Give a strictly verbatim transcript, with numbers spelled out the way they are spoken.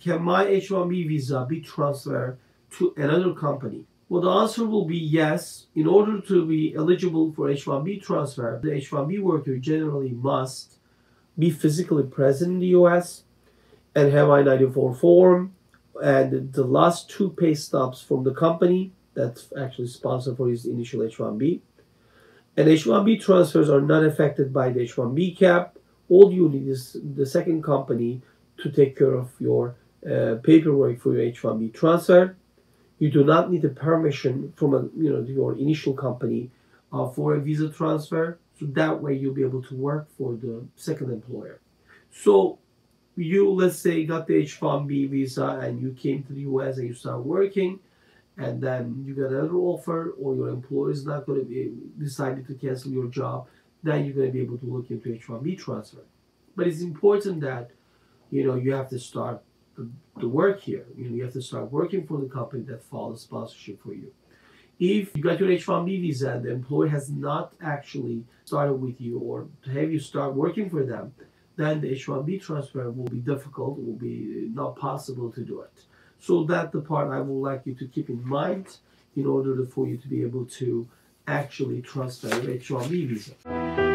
can my H one B visa be transferred to another company? Well, the answer will be yes. In order to be eligible for H one B transfer, the H one B worker generally must be physically present in the U S and have I ninety-four form and the last two pay stubs from the company that's actually sponsored for his initial H one B. And H one B transfers are not affected by the H one B cap. All you need is the second company to take care of your uh, paperwork for your H one B transfer. You do not need a permission from a, you know, your initial company uh, for a visa transfer. So that way you'll be able to work for the second employer. So you, let's say, got the H one B visa and you came to the U S and you start working, and then you get another offer, or your employer is not going to be decided to cancel your job, then you're going to be able to look into H one B transfer. But it's important that, you know, you have to start the, the work here. You know, you have to start working for the company that follows sponsorship for you. If you got your H one B visa and the employer has not actually started with you or have you start working for them, then the H one B transfer will be difficult, it will be not possible to do it. So that's the part I would like you to keep in mind in order for you to be able to actually transfer your H one B visa.